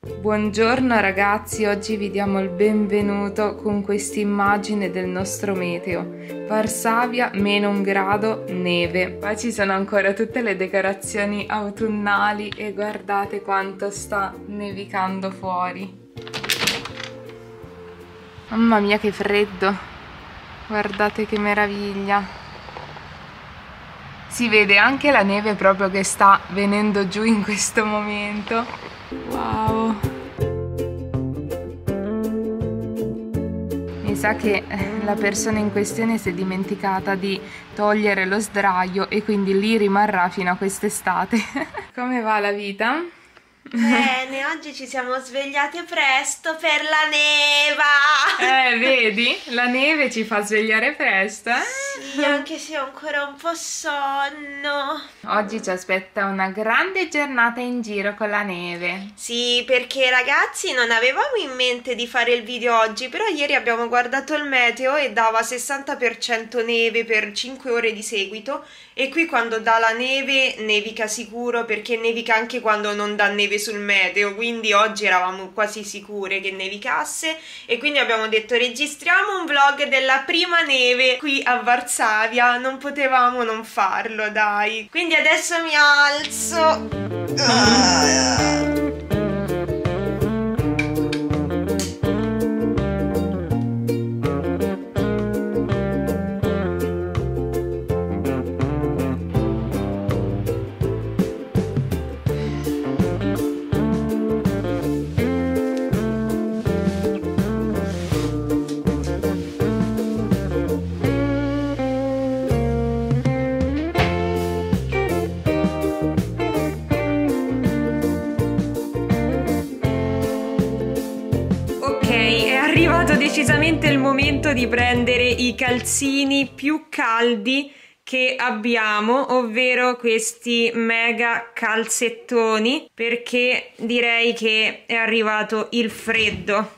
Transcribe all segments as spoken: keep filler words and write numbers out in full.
Buongiorno ragazzi, oggi vi diamo il benvenuto con questa immagine del nostro meteo. Varsavia, meno un grado, neve. Qua ci sono ancora tutte le decorazioni autunnali e guardate quanto sta nevicando fuori. Mamma mia che freddo, guardate che meraviglia. Si vede anche la neve proprio che sta venendo giù in questo momento. Wow. Mi sa che la persona in questione si è dimenticata di togliere lo sdraio e quindi lì rimarrà fino a quest'estate. Come va la vita? Bene, oggi ci siamo svegliate presto per la neva! Eh, vedi? La neve ci fa svegliare presto, eh? Sì, anche se ho ancora un po' sonno. Oggi ci aspetta una grande giornata in giro con la neve. Sì, perché ragazzi non avevamo in mente di fare il video oggi, però ieri abbiamo guardato il meteo e dava sessanta per cento neve per cinque ore di seguito, e qui quando dà la neve nevica sicuro, perché nevica anche quando non dà neve sul meteo, quindi oggi eravamo quasi sicure che nevicasse e quindi abbiamo detto registriamo un vlog della prima neve qui a Varsavia, non potevamo non farlo, dai. Quindi adesso mi alzo. Ah. È arrivato decisamente il momento di prendere i calzini più caldi che abbiamo, ovvero questi mega calzettoni, perché direi che è arrivato il freddo.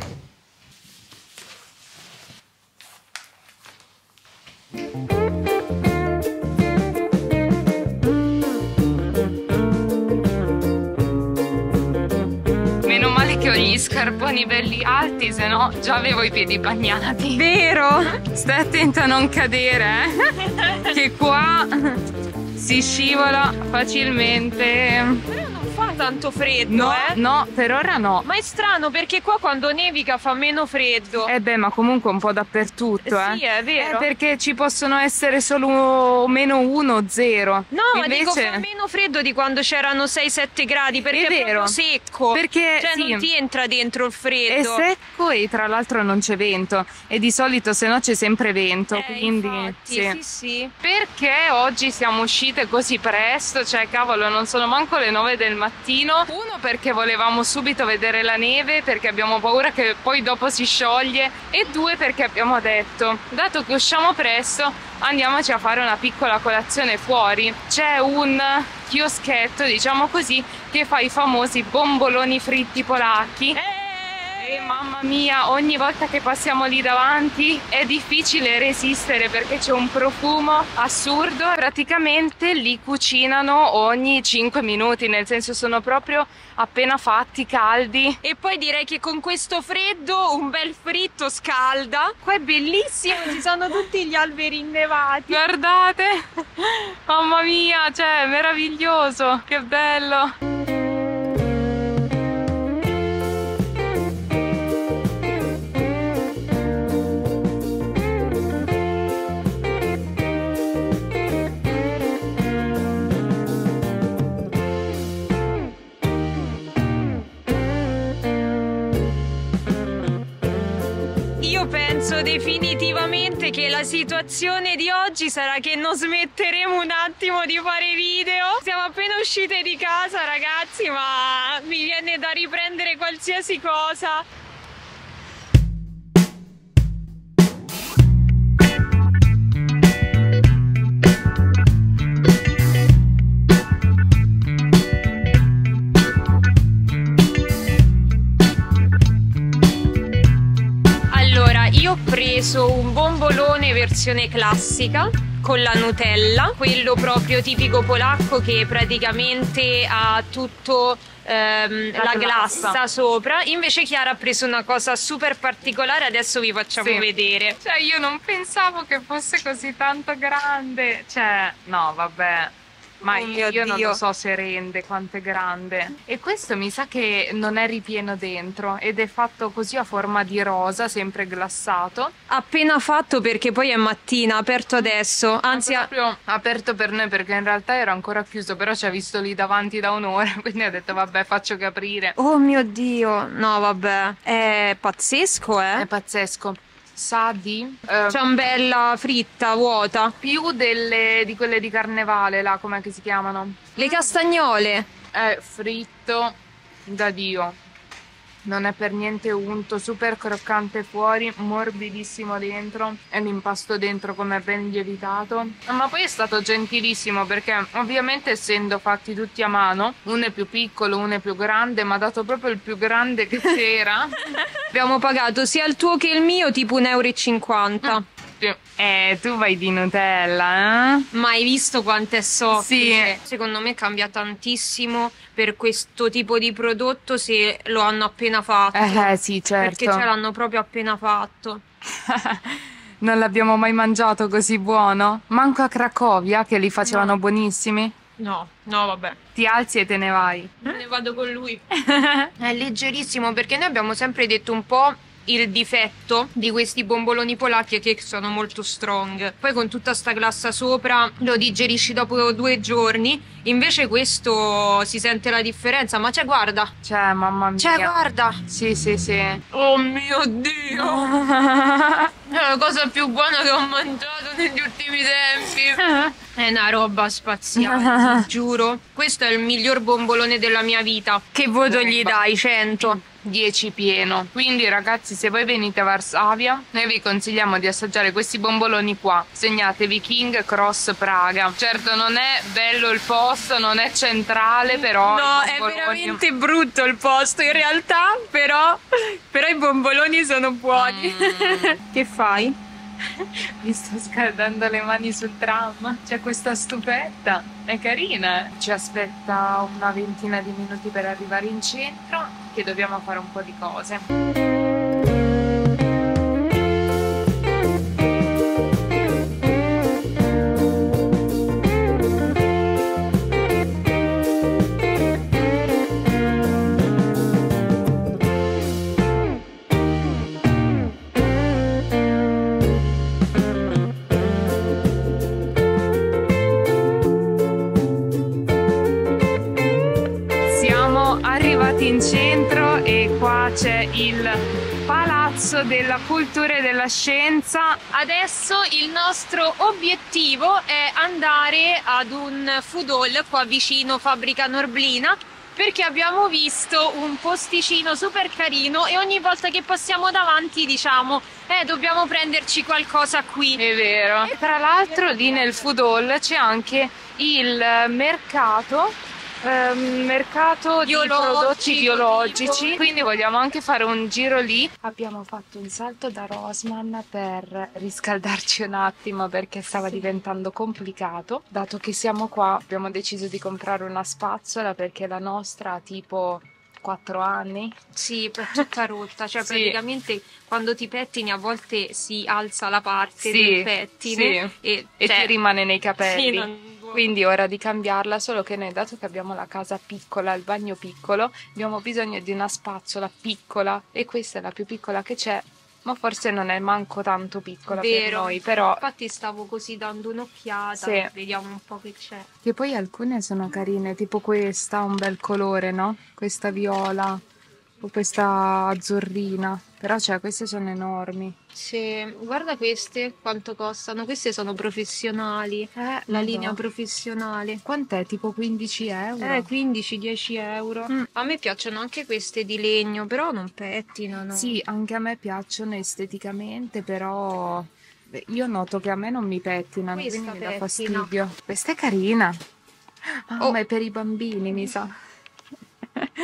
Che ho gli scarponi belli alti, se no già avevo i piedi bagnati. Vero? Stai attenta a non cadere, eh? Che qua si scivola facilmente. Fa tanto freddo, no, eh? No, per ora no. Ma è strano perché qua quando nevica fa meno freddo. Eh beh, ma comunque un po' dappertutto, eh? Sì, è vero. Eh, perché ci possono essere solo meno uno o zero. No, invece... ma dico fa meno freddo di quando c'erano sei sette gradi, perché è, è vero. proprio secco. Perché cioè sì, non ti entra dentro il freddo. è secco e tra l'altro non c'è vento. E di solito se no c'è sempre vento, eh, quindi infatti, sì. sì, sì. Perché oggi siamo uscite così presto? Cioè, cavolo, non sono manco le nove del mattino. Uno perché volevamo subito vedere la neve, perché abbiamo paura che poi dopo si scioglie, e due perché abbiamo detto, dato che usciamo presto, andiamoci a fare una piccola colazione fuori. C'è un chioschetto, diciamo così, che fa i famosi bomboloni fritti polacchi. Eh! E mamma mia, ogni volta che passiamo lì davanti è difficile resistere perché c'è un profumo assurdo. Praticamente li cucinano ogni cinque minuti, nel senso sono proprio appena fatti, caldi. E poi direi che con questo freddo un bel fritto scalda. Qua è bellissimo, ci sono tutti gli alberi innevati. Guardate, mamma mia, cioè meraviglioso, che bello. Penso definitivamente che la situazione di oggi sarà che non smetteremo un attimo di fare video. Siamo appena uscite di casa, ragazzi, ma mi viene da riprendere qualsiasi cosa. Io ho preso un bombolone versione classica con la Nutella, quello proprio tipico polacco che praticamente ha tutto ehm, La la glassa. glassa sopra. Invece Chiara ha preso una cosa super particolare, adesso vi facciamo Sì. vedere. Cioè io non pensavo che fosse così tanto grande. Cioè, no, vabbè. Ma Oh mio io non Dio. lo so se rende quanto è grande. E questo mi sa che non è ripieno dentro ed è fatto così a forma di rosa, sempre glassato. Appena fatto perché poi è mattina, aperto adesso. Anzi, ha- Proprio aperto per noi perché in realtà era ancora chiuso, però ci ha visto lì davanti da un'ora, quindi ha detto vabbè faccio che aprire. oh mio Dio, no vabbè, è pazzesco, È eh? pazzesco. Sa di eh, Ciambella fritta, vuota. più delle di quelle di carnevale, là, com'è che si chiamano? Le castagnole. È fritto da Dio. Non è per niente unto, super croccante fuori, morbidissimo dentro e l'impasto dentro come ben lievitato. Ma poi è stato gentilissimo perché ovviamente essendo fatti tutti a mano, uno è più piccolo, uno è più grande, ma ha dato proprio il più grande che c'era. Abbiamo pagato sia il tuo che il mio tipo un euro e cinquanta. Eh, tu vai di Nutella, eh? Ma hai visto quanto è soffice? Sì. Secondo me cambia tantissimo per questo tipo di prodotto se lo hanno appena fatto. Eh, sì, certo. Perché ce l'hanno proprio appena fatto. Non l'abbiamo mai mangiato così buono? Manco a Cracovia, che li facevano No. buonissimi. No, no, vabbè. Ti alzi e te ne vai. Me ne vado con lui. È leggerissimo perché noi abbiamo sempre detto un po' il difetto di questi bomboloni polacchi è che sono molto strong. Poi con tutta sta glassa sopra lo digerisci dopo due giorni. Invece questo si sente la differenza. Ma c'è, guarda. Cioè, mamma mia. C'è, guarda. Sì, sì, sì. Oh mio Dio. È la cosa più buona che ho mangiato negli ultimi tempi. È una roba spaziale, giuro. Questo è il miglior bombolone della mia vita. Che voto gli dai? cento? dieci pieno. Quindi ragazzi, se voi venite a Varsavia, noi vi consigliamo di assaggiare questi bomboloni qua. Segnatevi King Cross Praga. Certo non è bello il posto, non è centrale, però No, i è bomboloni- veramente brutto il posto in realtà, però, però i bomboloni sono buoni. Che fai? Mi sto scaldando le mani sul tram. C'è questa stupetta. È carina. Ci aspetta una ventina di minuti per arrivare in centro, che dobbiamo fare un po' di cose. Siamo arrivati in centro e qua c'è il Palazzo della Cultura e della Scienza. Adesso il nostro obiettivo è andare ad un food hall qua vicino Fabbrica Norblina, perché abbiamo visto un posticino super carino e ogni volta che passiamo davanti diciamo eh dobbiamo prenderci qualcosa qui. È vero. E tra l'altro lì nel food hall c'è anche il mercato ehm, mercato di Biologico, prodotti biologici, tipo. quindi vogliamo anche fare un giro lì. Abbiamo fatto un salto da Rossmann per riscaldarci un attimo perché stava diventando complicato. Dato che siamo qua abbiamo deciso di comprare una spazzola perché la nostra ha tipo quattro anni. Sì, è tutta rotta, cioè Sì. praticamente quando ti pettini a volte si alza la parte Sì, del pettine sì. e, E cioè, ti rimane nei capelli. sì, non- Quindi è ora di cambiarla, solo che noi, dato che abbiamo la casa piccola, il bagno piccolo, abbiamo bisogno di una spazzola piccola e questa è la più piccola che c'è, ma forse non è manco tanto piccola per Vero. noi, però Infatti stavo così dando un'occhiata, Sì. vediamo un po' che c'è. che poi alcune sono carine, tipo questa, un bel colore, no? Questa viola o questa azzurrina, però cioè queste sono enormi. Sì, guarda queste quanto costano, queste sono professionali, Eh, la linea professionale. Quant'è? Tipo quindici euro? Eh, quindici dieci euro. Mm. A me piacciono anche queste di legno, però non pettinano. Sì, anche a me piacciono esteticamente, però beh, io noto che a me non mi pettinano, Questa quindi mi dà pettina. fastidio. Questa è carina. Ah, Oh. ma è per i bambini, mi sa.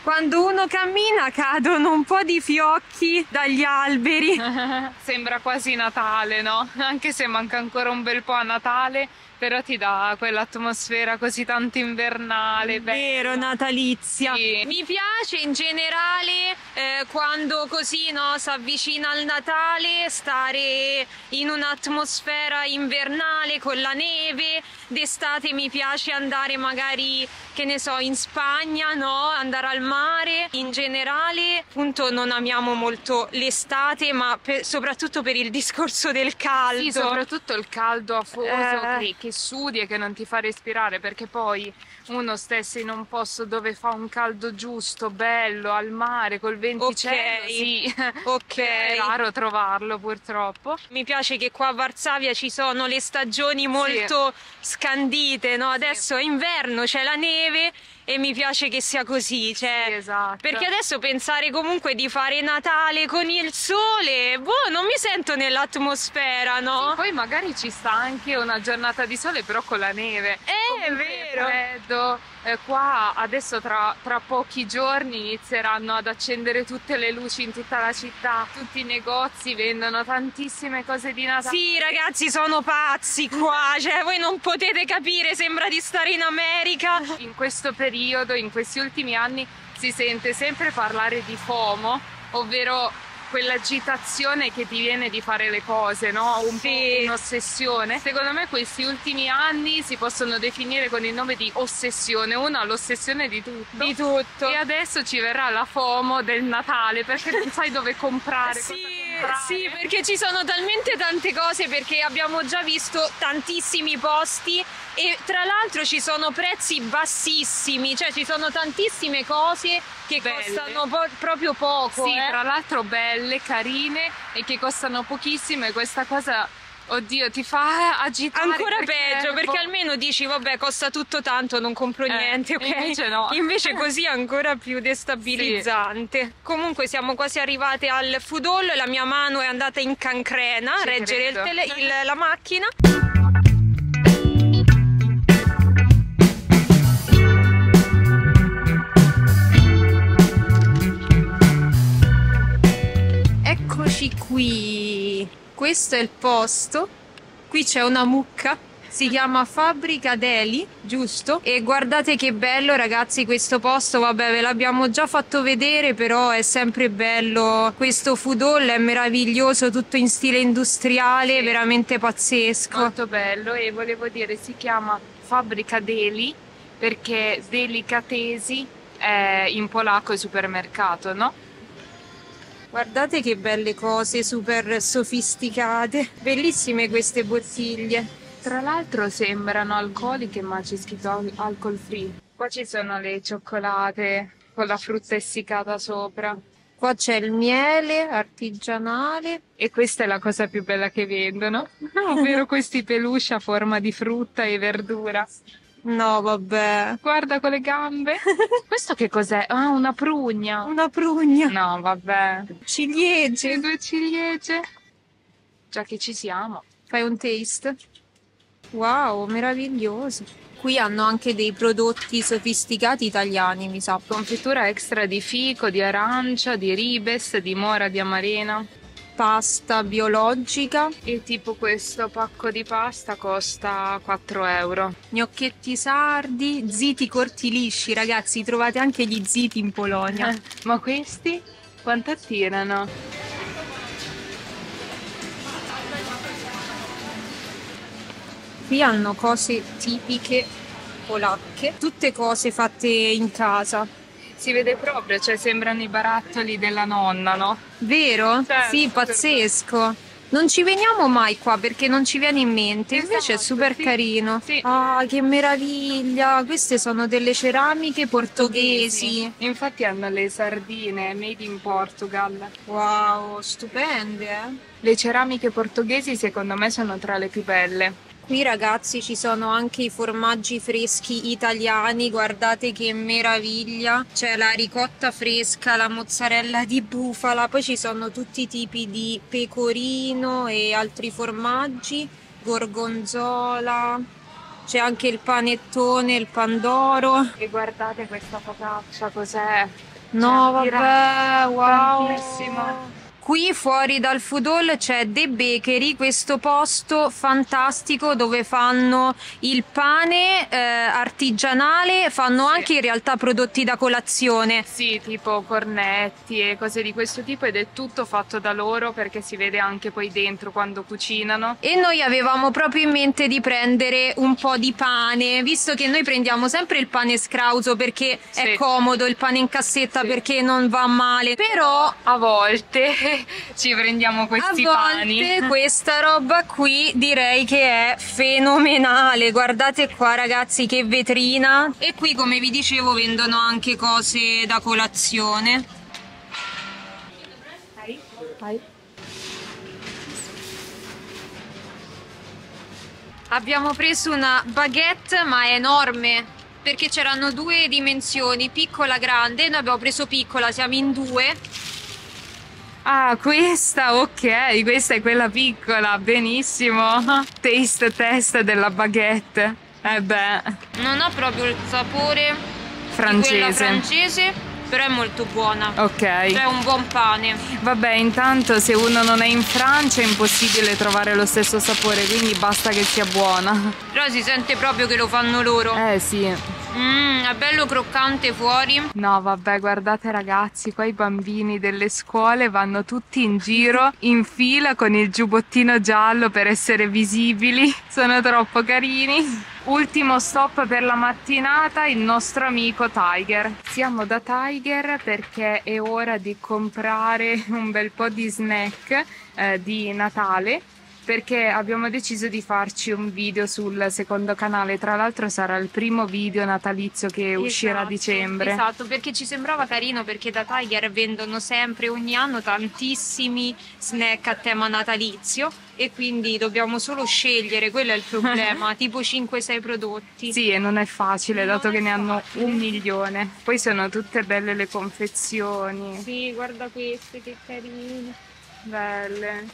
Quando uno cammina cadono un po' di fiocchi dagli alberi. Sembra quasi Natale, no? Anche se manca ancora un bel po' a Natale, però ti dà quell'atmosfera così tanto invernale. Vero, bella. natalizia. Sì. Mi piace in generale eh, quando così no, si avvicina al Natale, stare in un'atmosfera invernale con la neve. D'estate mi piace andare magari, che ne so, in Spagna, no? Andare al mare. In generale, appunto, non amiamo molto l'estate, ma per, soprattutto per il discorso del caldo. Sì, soprattutto il caldo afoso Eh. che, che sudi e che non ti fa respirare, perché poi uno stesse in un posto dove fa un caldo giusto, bello, al mare, col venticello, Ok. sì. Ok. È raro trovarlo purtroppo. Mi piace che qua a Varsavia ci sono le stagioni molto scandite, no? Adesso è inverno, c'è la neve e mi piace che sia così, cioè, Sì, esatto. perché adesso pensare comunque di fare Natale con il sole, boh, non mi sento nell'atmosfera, no? Poi magari ci sta anche una giornata di sole però con la neve. Eh, è Comunque vero. freddo. Eh, qua adesso tra, tra pochi giorni inizieranno ad accendere tutte le luci in tutta la città, tutti i negozi vendono tantissime cose di Natale. Sì, ragazzi, sono pazzi qua, cioè voi non potete capire, sembra di stare in America. In questo periodo, in questi ultimi anni, si sente sempre parlare di FOMO, ovvero quell'agitazione che ti viene di fare le cose, no? Un Sì. po' un'ossessione. Secondo me questi ultimi anni si possono definire con il nome di ossessione. Una ha l'ossessione di tutto. Di tutto. E adesso ci verrà la FOMO del Natale, perché non sai dove comprare. Sì, cosa comprare. sì, perché ci sono talmente tante cose, perché abbiamo già visto tantissimi posti e tra l'altro ci sono prezzi bassissimi, cioè ci sono tantissime cose che Belle. costano po- proprio poco. Sì, eh. tra l'altro belle, carine e che costano pochissimo, e questa cosa, oddio, ti fa agitare. Ancora perché, peggio, perché boh, almeno dici vabbè, costa tutto tanto, non compro Eh, niente, ok? invece no. Invece così è ancora più destabilizzante. Comunque siamo quasi arrivate al food hall, la mia mano è andata in cancrena a Ci reggere il credo. tele- il- la macchina. Eccoci qui, questo è il posto, qui c'è una mucca, si chiama Fabbrica Deli, giusto? E guardate che bello ragazzi questo posto, vabbè ve l'abbiamo già fatto vedere, però è sempre bello, questo food hall è meraviglioso, tutto in stile industriale, Sì. veramente pazzesco. molto bello, e volevo dire si chiama Fabbrica Deli perché delicatesi è in polacco supermercato, no? Guardate che belle cose, super sofisticate, bellissime queste bottiglie. Tra l'altro sembrano alcoliche, ma c'è scritto al- alcol free. Qua ci sono le cioccolate con la frutta essiccata sopra. Qua c'è il miele artigianale. E questa è la cosa più bella che vendono, ovvero questi peluche a forma di frutta e verdura. No, vabbè. Guarda con le gambe. Questo che cos'è? Ah, una prugna. Una prugna. No, vabbè. Ciliegie. C'è due ciliegie. Già che ci siamo. Fai un taste. Wow, meraviglioso. Qui hanno anche dei prodotti sofisticati italiani, mi sa. Confittura extra di fico, di arancia, di ribes, di mora, di amarena. Pasta biologica, E tipo questo pacco di pasta costa quattro euro. gnocchetti sardi, ziti corti lisci. Ragazzi, trovate anche gli ziti in Polonia. Eh, ma questi quanto attirano? Qui hanno cose tipiche polacche, tutte cose fatte in casa. Si vede proprio, cioè sembrano i barattoli della nonna, no? Vero? Certo, Sì, super pazzesco. Non ci veniamo mai qua perché non ci viene in mente, invece è Esatto, super sì. carino. Sì. Ah, che meraviglia! Queste sono delle ceramiche portoghesi. Infatti hanno le sardine made in Portugal. Wow, stupende, eh? Le ceramiche portoghesi secondo me sono tra le più belle. Qui ragazzi ci sono anche i formaggi freschi italiani, guardate che meraviglia. C'è la ricotta fresca, la mozzarella di bufala, poi ci sono tutti i tipi di pecorino e altri formaggi, gorgonzola, c'è anche il panettone, il pandoro. E guardate questa focaccia, cos'è? No, vabbè, wow. Tantissimo. Qui fuori dal food hall c'è The Bakery, questo posto fantastico dove fanno il pane eh, artigianale, fanno Sì. anche in realtà prodotti da colazione. Sì, tipo cornetti e cose di questo tipo, ed è tutto fatto da loro perché si vede anche poi dentro quando cucinano. E noi avevamo proprio in mente di prendere un po' di pane, visto che noi prendiamo sempre il pane scrauso perché Sì. è comodo, il pane in cassetta Sì. perché non va male, però A volte ci prendiamo questi a volte pani. questa roba qui direi che è fenomenale. Guardate qua ragazzi che vetrina, e qui come vi dicevo vendono anche cose da colazione. Abbiamo preso una baguette, ma è enorme perché c'erano due dimensioni, piccola, grande. Noi abbiamo preso piccola, siamo in due. Ah, questa, ok, questa è quella piccola, benissimo. Taste test della baguette. Eh beh, Non ha proprio il sapore di quella francese. francese, però è molto buona. Ok. Cioè è un buon pane. Vabbè, intanto se uno non è in Francia è impossibile trovare lo stesso sapore, quindi basta che sia buona. Però si sente proprio che lo fanno loro. Eh sì. Mmm, è bello croccante fuori. No, vabbè, guardate ragazzi, qua i bambini delle scuole vanno tutti in giro in fila con il giubbottino giallo per essere visibili. Sono troppo carini. Ultimo stop per la mattinata, il nostro amico Tiger. Siamo da Tiger perché è ora di comprare un bel po' di snack eh, di Natale, perché abbiamo deciso di farci un video sul secondo canale. Tra l'altro sarà il primo video natalizio che uscirà a Esatto, dicembre. Esatto, perché ci sembrava carino, perché da Tiger vendono sempre, ogni anno, tantissimi snack a tema natalizio, e quindi dobbiamo solo scegliere, quello è il problema, tipo cinque sei prodotti. Sì, e non è facile, Non dato è che ne hanno facile. un milione. Poi sono tutte belle le confezioni. Sì, guarda queste che carine. Belle.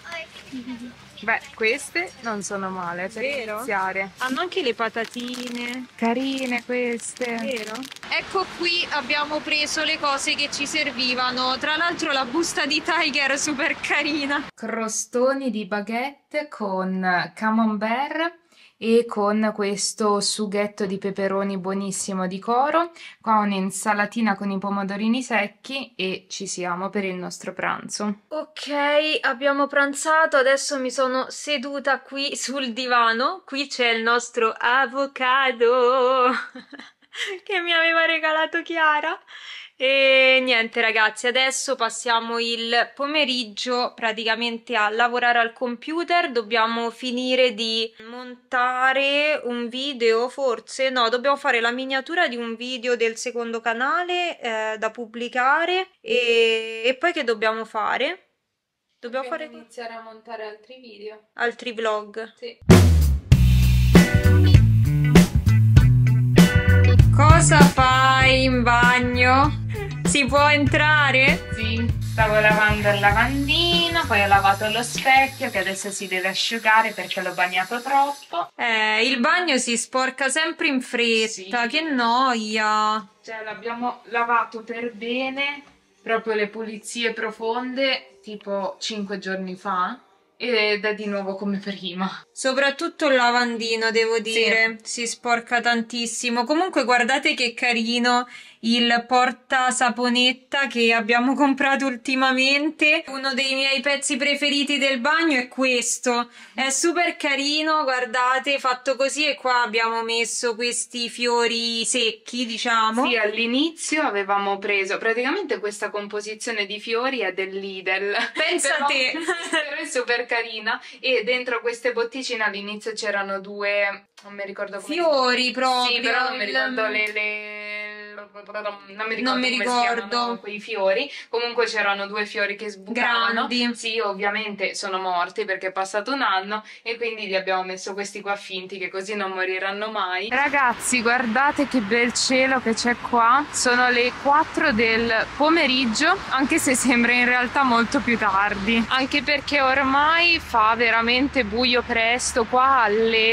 Beh, queste non sono male per Vero? iniziare. Hanno anche le patatine. Carine queste. Vero? Ecco, qui abbiamo preso le cose che ci servivano. Tra l'altro la busta di Tiger è super carina. Crostoni di baguette con camembert e con questo sughetto di peperoni buonissimo di Coro. Qua un'insalatina con i pomodorini secchi e ci siamo per il nostro pranzo. Ok, abbiamo pranzato, adesso mi sono seduta qui sul divano. Qui c'è il nostro avocado che mi aveva regalato Chiara. E niente ragazzi, adesso passiamo il pomeriggio praticamente a lavorare al computer. Dobbiamo finire di montare un video, forse no, dobbiamo fare la miniatura di un video del secondo canale eh, da pubblicare. E, e poi che dobbiamo fare? Dobbiamo fare iniziare a montare altri video. altri vlog. Sì. Cosa fai in bagno? Si può entrare? Sì, stavo lavando il lavandino, poi ho lavato lo specchio che adesso si deve asciugare perché l'ho bagnato troppo. Eh, il bagno si sporca sempre in fretta, Sì. che noia. Cioè l'abbiamo lavato per bene, proprio le pulizie profonde, tipo cinque giorni fa, ed è di nuovo come prima. Soprattutto il lavandino, devo dire, si sporca tantissimo. Comunque guardate che carino il porta saponetta che abbiamo comprato ultimamente. Uno dei miei pezzi preferiti del bagno è questo. È super carino, guardate, fatto così, e qua abbiamo messo questi fiori secchi, diciamo. Sì, all'inizio avevamo preso, praticamente questa composizione di fiori è del Lidl. Pensa Però- a te. però è super carina, e dentro queste botticine all'inizio c'erano due, non mi ricordo come Fiori proprio. Sì, però non mi il- ricordo le, le... non mi ricordo Non mi come ricordo. si chiamano quei fiori. Comunque c'erano due fiori che sbucavano. Grandi. Sì, ovviamente sono morti perché è passato un anno, e quindi gli abbiamo messo questi qua finti che così non moriranno mai. Ragazzi, guardate che bel cielo che c'è qua. Sono le quattro del pomeriggio, anche se sembra in realtà molto più tardi, anche perché ormai fa veramente buio presto. Qua alle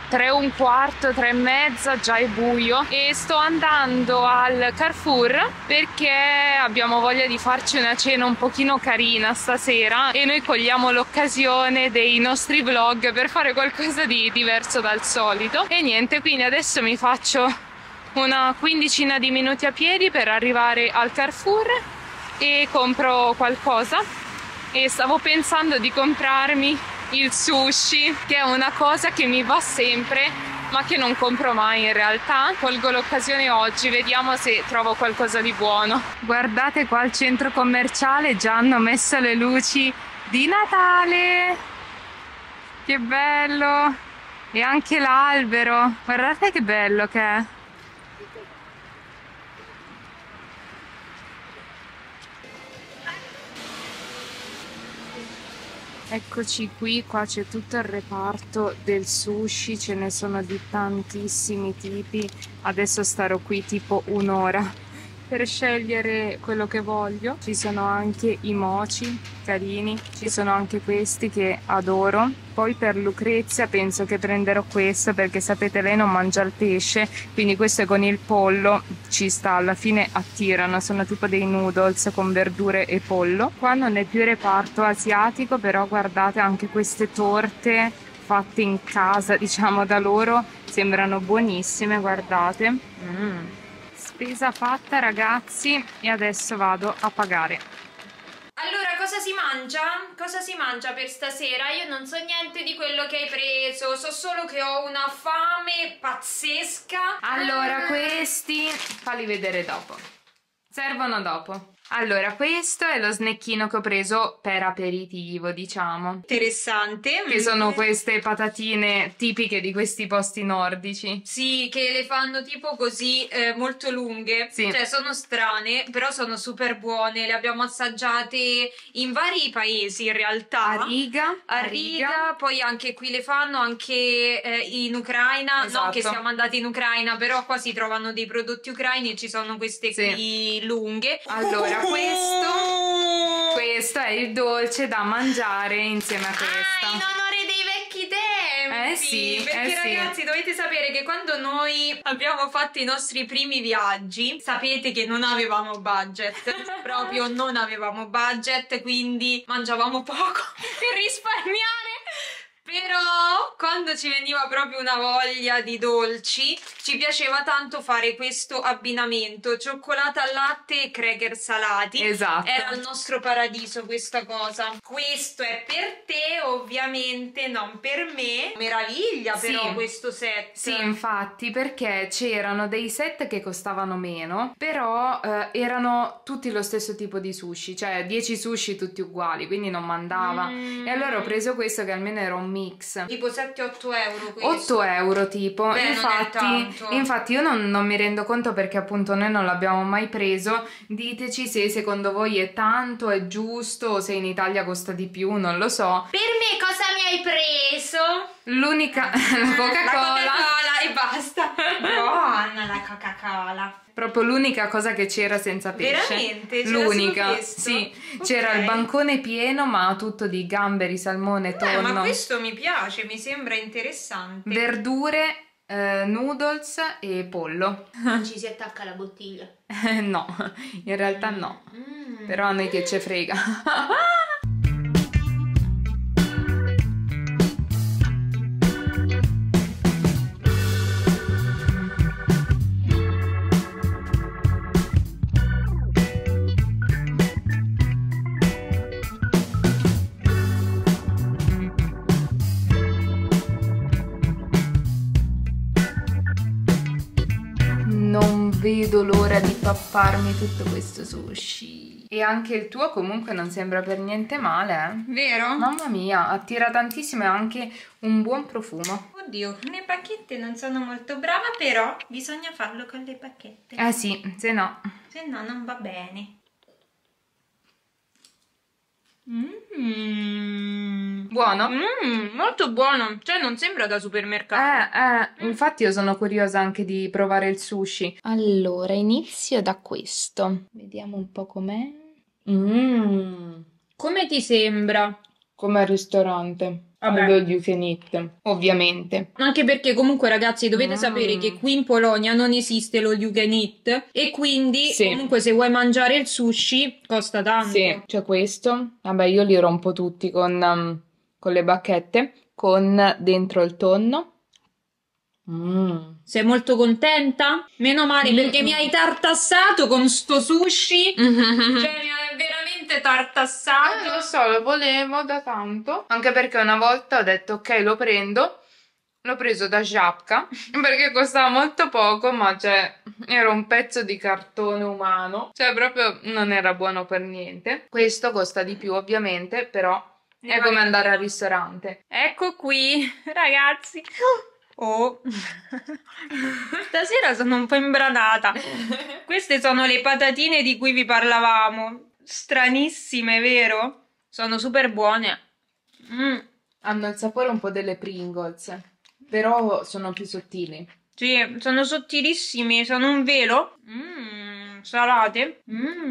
tre e un quarto, tre e mezza, già è buio, e sto andando al Carrefour perché abbiamo voglia di farci una cena un pochino carina stasera e noi cogliamo l'occasione dei nostri vlog per fare qualcosa di diverso dal solito. E niente, quindi adesso mi faccio una quindicina di minuti a piedi per arrivare al Carrefour e compro qualcosa. E stavo pensando di comprarmi il sushi, che è una cosa che mi va sempre ma che non compro mai in realtà. Colgo l'occasione oggi, vediamo se trovo qualcosa di buono. Guardate qua al centro commerciale, già hanno messo le luci di Natale, che bello, e anche l'albero, guardate che bello che è. Eccoci qui, qua c'è tutto il reparto del sushi, ce ne sono di tantissimi tipi. Adesso starò qui tipo un'ora per scegliere quello che voglio. Ci sono anche i mochi carini, ci sono anche questi che adoro. Poi per Lucrezia penso che prenderò questo perché sapete lei non mangia il pesce, quindi questo con il pollo ci sta, alla fine attirano, sono tipo dei noodles con verdure e pollo. Qua non è più reparto asiatico, però guardate anche queste torte fatte in casa, diciamo da loro, sembrano buonissime, guardate. Mm. Spesa fatta ragazzi e adesso vado a pagare. Allora, cosa si mangia? Cosa si mangia per stasera? Io non so niente di quello che hai preso, so solo che ho una fame pazzesca. Allora, questi falli vedere dopo. Servono dopo. Allora, questo è lo snecchino che ho preso per aperitivo, diciamo. Interessante. Che sono queste patatine tipiche di questi posti nordici. Sì, che le fanno tipo così eh, molto lunghe. Sì. Cioè, sono strane, però sono super buone. Le abbiamo assaggiate in vari paesi, in realtà. A Riga. A Riga, poi anche qui le fanno, anche eh, in Ucraina. Esatto. Non che siamo andati in Ucraina, però qua si trovano dei prodotti ucraini e ci sono queste Sì. qui lunghe. Allora, questo, questo è il dolce da mangiare insieme a questa. Ah, in onore dei vecchi tempi! Eh sì, perché eh sì. ragazzi dovete sapere che quando noi abbiamo fatto i nostri primi viaggi, sapete che non avevamo budget, proprio non avevamo budget, quindi mangiavamo poco per risparmiare. Però quando ci veniva proprio una voglia di dolci, ci piaceva tanto fare questo abbinamento, cioccolata al latte e cracker salati. Esatto. Era il nostro paradiso questa cosa. Questo è per te, ovviamente, non per me. Meraviglia però Sì. questo set. Sì, infatti, perché c'erano dei set che costavano meno, però eh, erano tutti lo stesso tipo di sushi, cioè dieci sushi tutti uguali, quindi non mandava. Mm. E allora ho preso questo che almeno era un mix. Tipo sette otto euro questo. otto euro tipo. Beh, non è infatti, tanto. infatti io non, non mi rendo conto perché appunto noi non l'abbiamo mai preso. Diteci se secondo voi è tanto, è giusto, o se in Italia costa di più, non lo so. Per me cosa mi hai preso? L'unica, la La Coca-Cola, Coca-Cola e basta. Buona la Coca-Cola. proprio l'unica cosa che c'era senza pesce. Veramente? C'era L'unica, solo questo? sì. Ok. C'era il bancone pieno, ma tutto di gamberi, salmone, Eh, tonno, ma questo mi piace, mi sembra interessante. verdure, eh, noodles e pollo. Non ci si attacca la bottiglia. No, in realtà no. Mm. Però a noi che ce frega. Non vedo l'ora di papparmi tutto questo sushi. E anche il tuo comunque non sembra per niente male, eh? Vero? Mamma mia, attira tantissimo e ha anche un buon profumo. Oddio, le bacchette non sono molto brava, però bisogna farlo con le bacchette. Eh sì, se no. Se no non va bene. Mmm. Buono? Mmm, molto buono. Cioè non sembra da supermercato. Eh, eh, infatti io sono curiosa anche di provare il sushi. Allora, inizio da questo. Vediamo un po' com'è. Mmm, Come ti sembra? come al ristorante. Vabbè. All you can eat, ovviamente. Anche perché comunque ragazzi dovete Mm. sapere che qui in Polonia non esiste lo you can eat e quindi Sì. comunque se vuoi mangiare il sushi costa tanto. Sì, c'è questo. Vabbè, io li rompo tutti con, um, con le bacchette, con dentro il tonno. Mm. Sei molto contenta? Meno male perché Mm. mi hai tartassato con sto sushi. Cioè mi hai veramente tartassato. Eh, lo so, lo volevo da tanto. Anche perché una volta ho detto ok, lo prendo. L'ho preso da Żabka perché costava molto poco, ma cioè era un pezzo di cartone umano. Cioè proprio non era buono per niente. Questo costa di più ovviamente, però è come andare al ristorante. Ecco qui, ragazzi. Oh, stasera sono un po' imbranata. Queste sono le patatine di cui vi parlavamo. Stranissime, vero? Sono super buone. Mm, Hanno il sapore un po' delle Pringles, però sono più sottili. sì, sono sottilissimi, sono un velo. Mm, salate.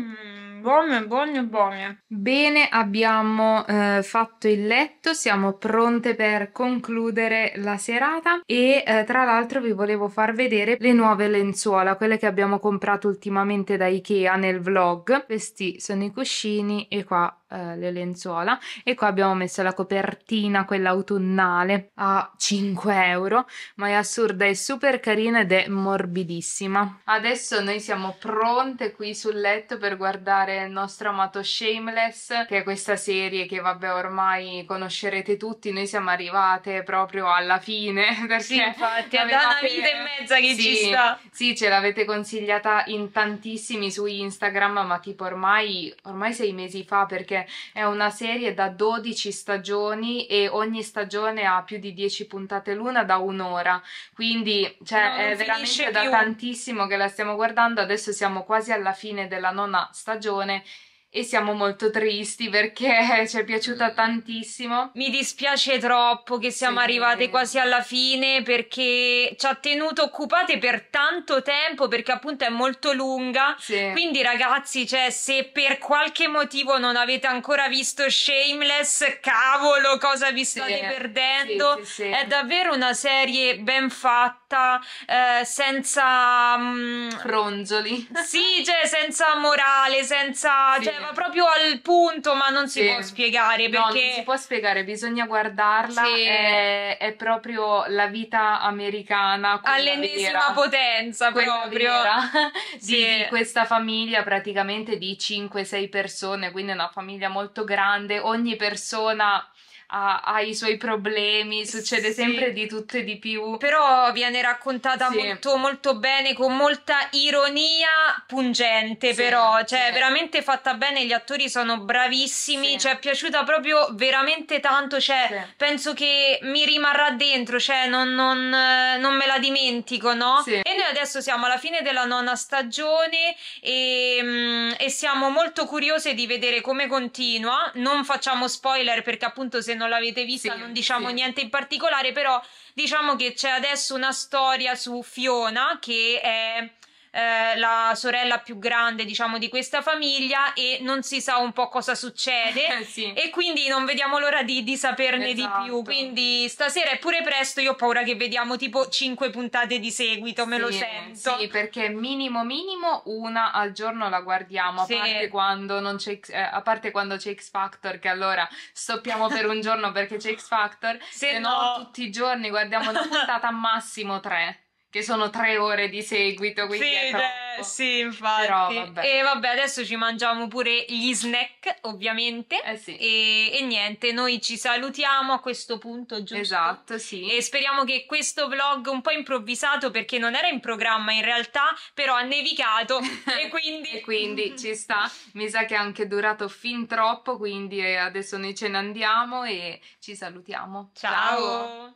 Mm, buone, buone, buone. Bene, abbiamo eh, fatto il letto, siamo pronte per concludere la serata e eh, tra l'altro vi volevo far vedere le nuove lenzuola, quelle che abbiamo comprato ultimamente da Ikea nel vlog. Questi sono i cuscini e qua eh, le lenzuola e qua abbiamo messo la copertina, quella autunnale, a cinque euro, ma è assurda, è super carina ed è morbidissima. Adesso noi siamo pronte qui sul letto per guardare il nostro amato Shameless, che è questa serie che vabbè ormai conoscerete tutti. Noi siamo arrivate proprio alla fine perché Sì, infatti, è da l'avevate- una vita e mezza che Sì, ci sta. sì, ce l'avete consigliata in tantissimi su Instagram, ma tipo ormai, ormai sei mesi fa, perché è una serie da dodici stagioni e ogni stagione ha più di dieci puntate l'una da un'ora, quindi cioè, No, non è finisce veramente da più. tantissimo che la stiamo guardando. Adesso siamo quasi alla fine della nona stagione e siamo molto tristi perché ci è piaciuta tantissimo. Mi dispiace troppo che siamo Sì. arrivate quasi alla fine perché ci ha tenuto occupate per tanto tempo perché appunto è molto lunga. Sì. Quindi ragazzi, cioè, se per qualche motivo non avete ancora visto Shameless, cavolo, cosa vi state Sì, perdendo? sì, sì, sì. È davvero una serie ben fatta, eh, senza... mm, Fronzoli. sì, cioè senza morale, senza... Sì. cioè va proprio al punto, ma non si Sì. può spiegare No, perché... non si può spiegare, bisogna guardarla. Sì. È, è proprio la vita americana, quella all'ennesima vera, potenza quella proprio. vera. di, Sì. di questa famiglia praticamente di cinque sei persone, quindi è una famiglia molto grande. Ogni persona ha, ha i suoi problemi, succede Sì. sempre di tutto e di più. Però viene raccontata Sì. molto molto bene, con molta ironia pungente, Sì, però, cioè sì. veramente fatta bene, gli attori sono bravissimi, Sì. cioè è piaciuta proprio veramente tanto, cioè Sì. penso che mi rimarrà dentro, cioè non, non, eh, non me la dimentico, no? Sì. E noi adesso siamo alla fine della nona stagione e, mm, e siamo molto curiose di vedere come continua. Non facciamo spoiler perché appunto se non l'avete vista Sì, non diciamo sì. niente in particolare, però diciamo che c'è adesso una storia su Fiona, che è eh, la sorella più grande, diciamo, di questa famiglia, e non si sa un po' cosa succede. Sì. E quindi non vediamo l'ora di, di saperne Esatto. di più. Quindi stasera è pure presto, io ho paura che vediamo tipo cinque puntate di seguito, me lo Sì, sento. Sì, perché minimo minimo una al giorno la guardiamo, a Sì. parte quando non c'è X- eh, a parte quando c'è X Factor, che allora stoppiamo per un giorno perché c'è X Factor, Se se no no- tutti i giorni guardiamo una puntata, massimo tre, che sono tre ore di seguito, quindi Sì, è eh, troppo. sì, infatti. Però vabbè. E vabbè, adesso ci mangiamo pure gli snack, ovviamente. Eh sì. E, e niente, noi ci salutiamo a questo punto, giusto? Esatto, sì. E speriamo che questo vlog un po' improvvisato, perché non era in programma in realtà, però ha nevicato e quindi... E quindi ci sta, mi sa che è anche durato fin troppo, quindi eh, adesso noi ce ne andiamo e ci salutiamo. Ciao.